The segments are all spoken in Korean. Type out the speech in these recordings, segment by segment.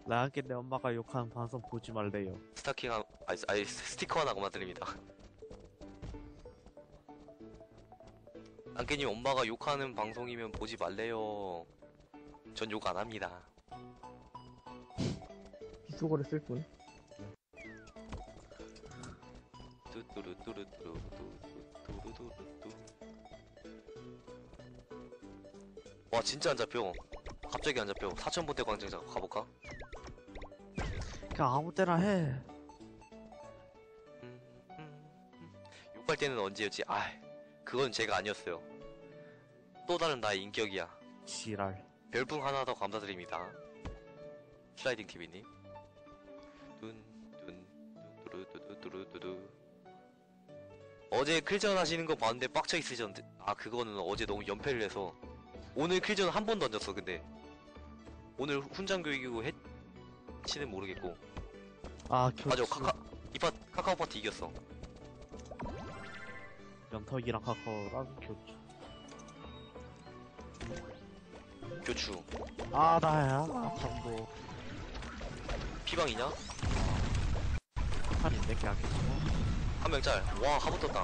나한테 내 엄마가 욕하는 방송 보지 말래요. 스타킹 아니 스티커 하나 고마드립니다. 안깨님 엄마가 욕하는 방송이면 보지 말래요. 전 욕 안 합니다. 비속어를 쓸 뿐. 와 진짜 안 잡혀. 갑자기 안 잡혀. 4000번대 광장장 가볼까? 그냥 아무 때나 해. 욕할 때는 언제였지? 그건 제가 아니었어요. 또 다른 나의 인격이야. 지랄. 별풍 하나 더 감사드립니다. 슬라이딩 TV님. 뚜루뚜루뚜루뚜루. 어제 클전 하시는 거 봤는데 빡쳐 있으셨는데, 그거는 어제 너무 연패를 해서. 오늘 클전 한 번 던졌어. 근데 오늘 훈장 교육이고 했지는 모르겠고. 교수. 맞아. 카카오 파티 이겼어. 연턱이랑 카카오랑 교주. 교추. 나야. 감도. 피방이냐? 판인데, 그냥 계속. 한 명 짤. 와, 하부 떴다.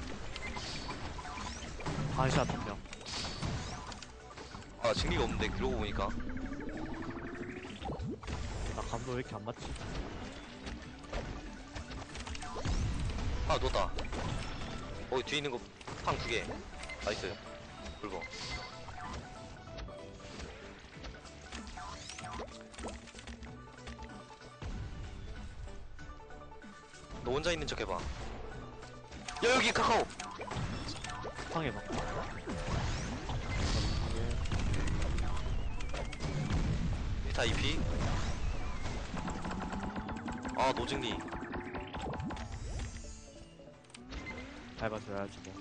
반샷 한 명. 증리가 없는데, 그러고 보니까. 나 감도 왜 이렇게 안 맞지? 하나 놓았다. 뒤에 있는 거, 팡 2개. 나이스. 붉어. 너 혼자 있는 척 해봐. 야, 여기 카카오! 팡해봐. 리타 2P. 노증리. 밟아줘야지 뭐.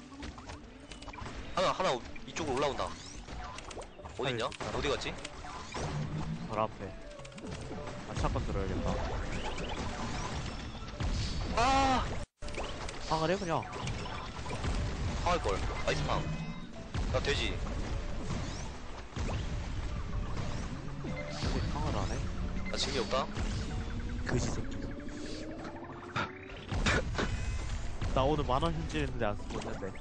하나 이쪽으로 올라온다. 어딨냐? 어디 갔지? 바로 앞에. 샷건 들어야겠다. 팡을 해, 그냥. 팡할걸. 나이스 팡. 나 돼지. 근데 팡을 안 해? 나 증리 없다. 그지 새끼. 나 오늘 만원 현질했는데 안 쓰고 있는데.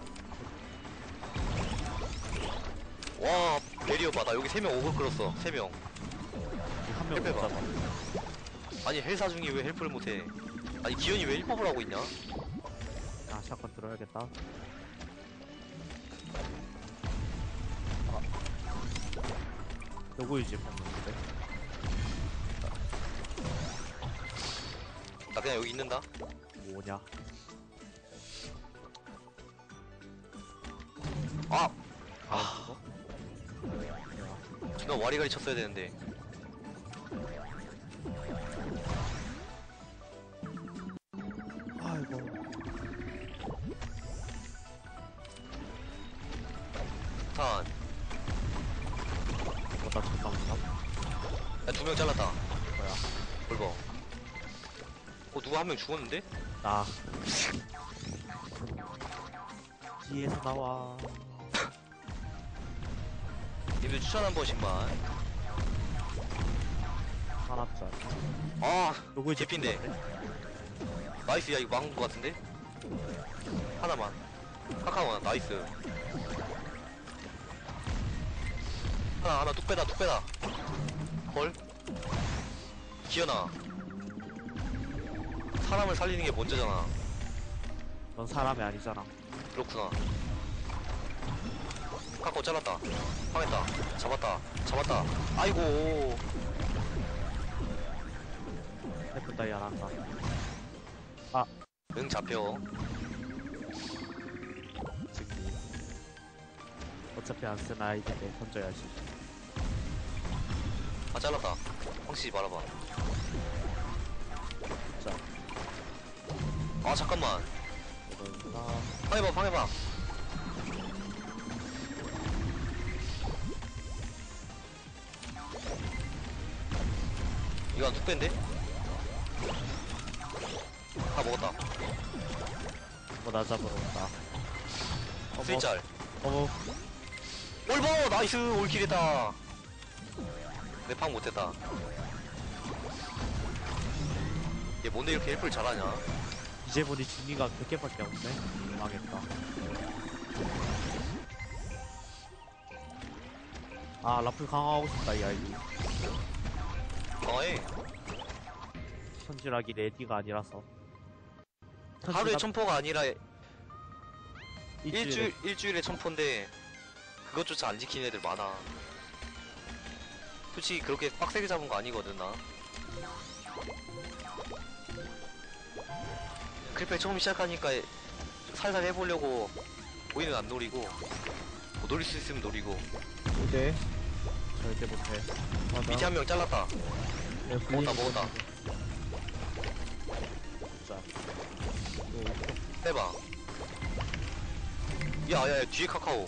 와, 베리어 봐. 나 여기 3명 오글 끌었어. 3명. 한명 헬프 해봐. 없잖아. 아니, 헬사중이 왜 헬프를 못해? 아니, 기현이 왜 1법을 하고 있냐? 샷건 들어야겠다. 누구 유지 봤는데? 나 그냥 여기 있는다. 뭐냐? 아, 존나 와리가리 쳤어야 되는데. 아이고. 탄. 나 잠깐만. 야, 2명 잘랐다. 뭐야? 붉어. 누가 한 명 죽었는데? 나. 뒤에서 나와. 님들 추천 한 번씩만. 하나짜리. 누구 제피인데. 나이스. 야, 이거 막은 거 같은데? 하나만. 카카오 하나. 나이스. 하나 뚝 빼다. 헐. 기현아. 사람을 살리는 게 먼저잖아. 넌 사람이 아니잖아. 그렇구나. 카카오 잘랐다. 황했다. 잡았다. 아이고. 해프 따위 안 한다. 응, 잡혀. 지금. 어차피 안 쓴 아이디인데 던져야지. 잘랐다. 황씨 말아봐. 자. 잠깐만. 이거구나. 황해봐. 이거 한 뚝배인데? 다 먹었다. 나 잡으러 온다. 스위짤. 어머. 올버! 나이스! 올킬이다. 내 팡 못했다. 얘 뭔데 이렇게 헬프를 잘하냐? 이제 보니 중리가 100개밖에 없네. 망했다. 아, 라플 강화하고 싶다, 이 아이디. 강화해. 손질하기 레디가 아니라서. 하루에 천포가 아니라 일주일에 일주일에 천포인데 그것조차 안 지키는 애들 많아. 솔직히 그렇게 빡세게 잡은 거 아니거든 나. 클패 처음 시작하니까 살살 해보려고 보이는 안 노리고 뭐 노릴 수 있으면 노리고. 어제 절대 못해. 맞아. 밑에 한 명 잘랐다. 네, 먹었다. 진짜. 해봐. 야야야 뒤에 카카오.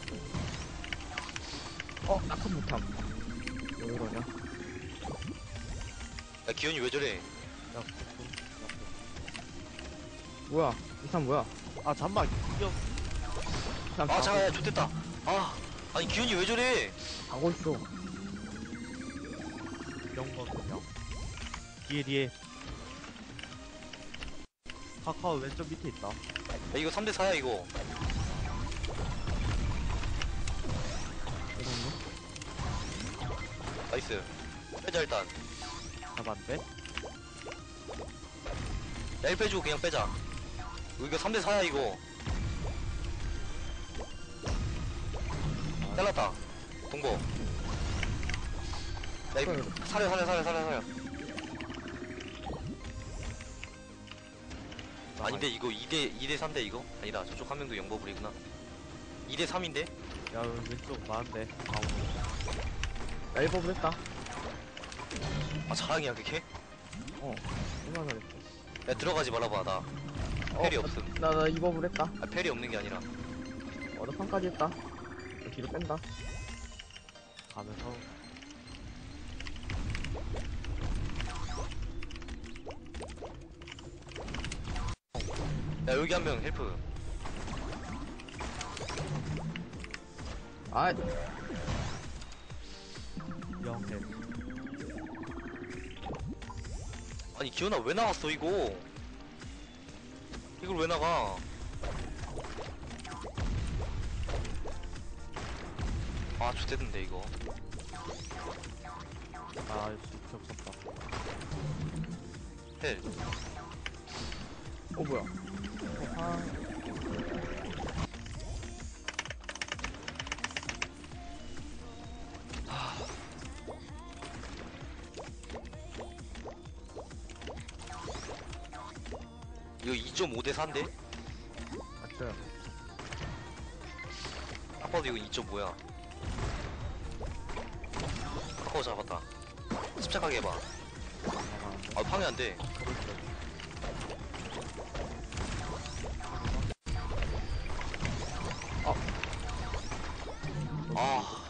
낙한 못함. 왜 이러냐? 야 기현이 왜 저래? 야, 뭐야? 이 사람 뭐야? 아, 잠만. 이겨. 그냥 아 잠깐 야 좋됐다. 아 아니 기현이 왜 저래? 가고 있어. 영건 그냥. 뒤에. 카카오 왼쪽 밑에 있다. 야 이거 3대 4야 이거. 이러네. 나이스. 빼자 일단. 잡았는데? 야 1패 주고 그냥 빼자. 이거 3대 4야 이거. 잘랐다. 동보. 야 이거 살려. 아닌데 이거 2대 3대 이거? 아니다 저쪽 한 명도 영버블이구나. 2대 3인데? 야, 왼쪽 많은데. 아우. 나 1법을 했다. 아 자랑이야 그게? 얼마나 잘했어. 야 들어가지 말아봐 나 펠이 없음. 나 2법을 했다. 아 펠이 없는 게 아니라 나 3까지 했다. 나 뒤로 뺀다. 가면서. 야 여기 한 명 헬프. 아, 영해. 아니 기현아 왜 나왔어 이거? 이걸 왜 나가? 아 좋댔는데 이거. 아, 겹쳤다. 헬. 뭐야? 이거 2.5대 4인데? 맞죠? 아빠도 이거 2.5야. 카카오 잡았다. 침착하게 해봐. 아 방해 안 돼. 아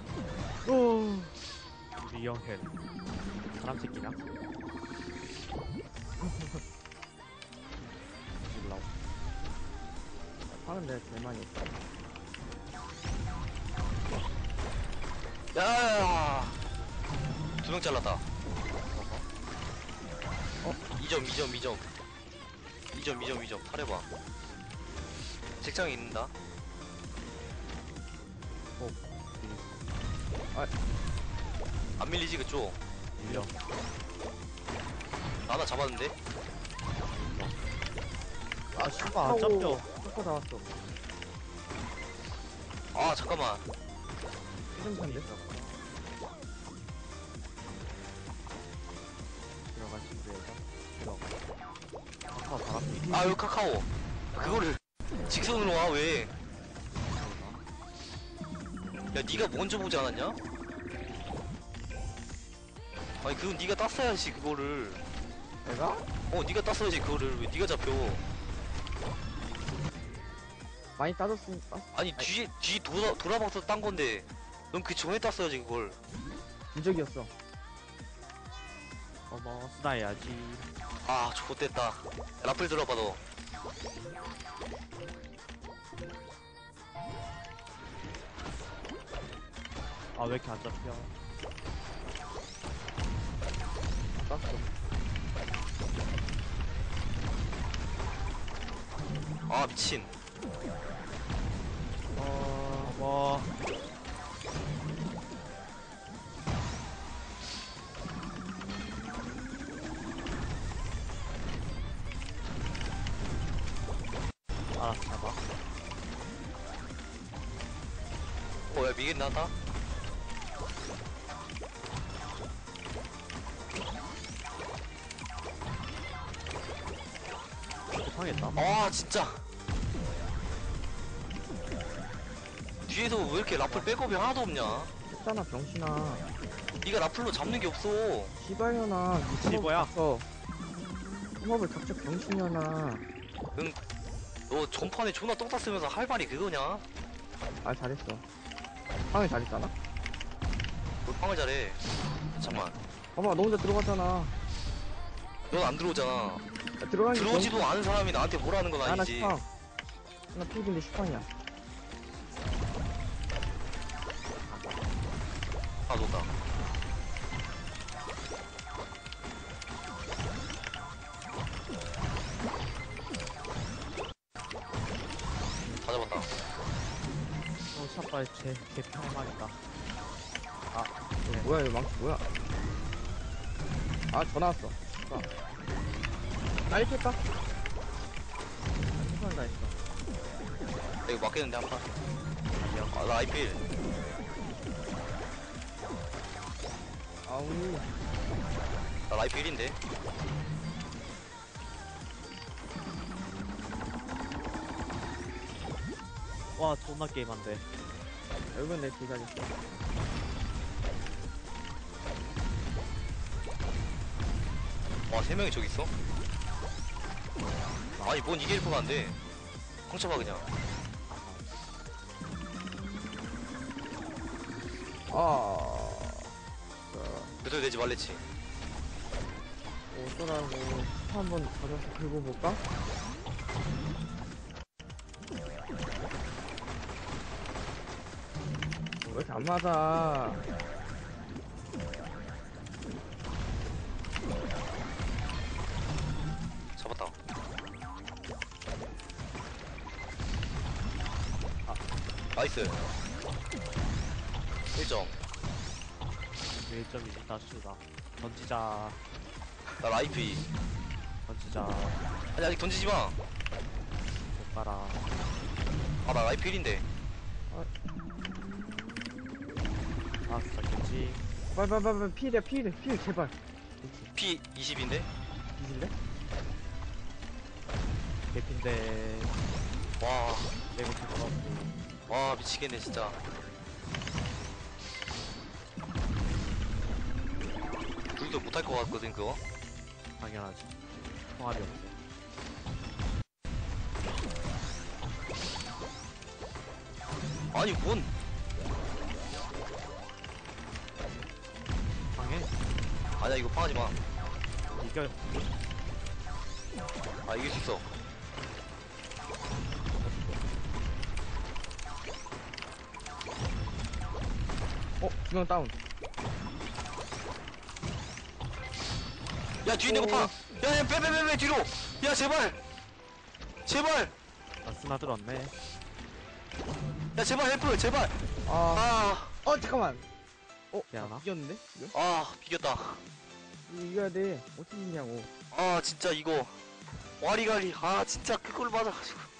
우리 영해. 사람 새끼냐? 몰라. 하는 데가 제일 많이 했다. 야야야. 2명 잘랐다. 2점 탈해봐. 책장에 있는다. 안 밀리지 그쪽? 밀려. 하나 잡았는데? 아, 씨발, 안 잡혀. 슈퍼 나왔어. 아 잠깐만. 회전차인데? 들어가, 집에서. 들어가. 카카오 바람 뒤. 아 여기 카카오. 그거를 직선으로 와 왜? 야 니가 먼저 보지 않았냐? 아니 그건 니가 땄어야지 그거를. 내가? 니가 땄어야지 그거를. 왜 니가 잡혀? 많이 따졌으니까. 아니 뒤 돌아봐서 딴 건데 넌 그 전에 땄어야지 그걸. 무적이었어. 어머, 스나야지. 아 좋됐다. 라플 들어봐 너. 아, 왜 이렇게 안 잡혀? 아 미친. 뭐 알았어 잡아. 야 미겐 나왔다. 못하겠다. 아 진짜. 뒤에서 왜 이렇게 라플 백업이 하나도 없냐? 했잖아 병신아. 네가 라플로 잡는 게 없어. 시발년아. 시버야? 협업을 닥쳐 병신년아. 너 전판에 존나 똥 쌌으면서 할 말이 그거냐? 아 잘했어. 방에 잘했잖아. 뭘 빵을 잘해. 잠만. 봐봐 너 혼자 들어갔잖아. 넌 안 들어오잖아. 야, 들어간 게 들어오지도 않은 사람이 나한테 뭐라는 건 나 아니지. 슈팡. 나 필인데 슈팡이야. 아 놓다. 다 잡았다. 샷발 제 개평만이다. 뭐야 이거 망치 뭐야? 아 전화 왔어. 나 이렇게 할까? 최선을 다했어. 나 이거 맞겠는데 한 판. 아, 나 아이필. 아우 나 라이프 1인데. 와 존나 게임한데. 여러분 내 기다렸어. 와, 3명이 저기 있어? 아니, 뭔 이게 1%가 안 돼. 펑쳐봐, 그냥. 몇월 내지 말랬지. 어쩌라고 스파 한번 가져서 들고 볼까? 왜 이렇게 안 맞아? 잡았다. 나이스. 1점. 1점이지 다수다. 던지자. 나 라이프 2. 던지자. 아니, 아직 던지지 마. 못 가라. 아, 나 라이프 1인데. 아 진짜겠지. 빨빨빨빨 필이야 필 제발. P 20인데? 뒤질래? 개핀데 와, 내고 들어가고. 와, 미치겠네, 진짜. 둘도 못할 것 같거든, 그거. 당연하지. 통합이 없어. 아니, 뭔. 방해? 아니야, 이거 파하지 마. 이겨. 아, 이길 수 있어. 두명 다운. 야, 뒤에 있는 거 파! 야, 야, 빼, 뒤로! 야, 제발! 제발! 아 스나들었네. 야, 제발, 헬프, 제발! 아, 아, 잠깐만. 미안하. 이겼는데? 이거? 아, 비겼다. 이겨야 돼. 어떻게 이기냐고. 아, 진짜 이거. 와리가리. 아, 진짜 그걸 맞아가지고.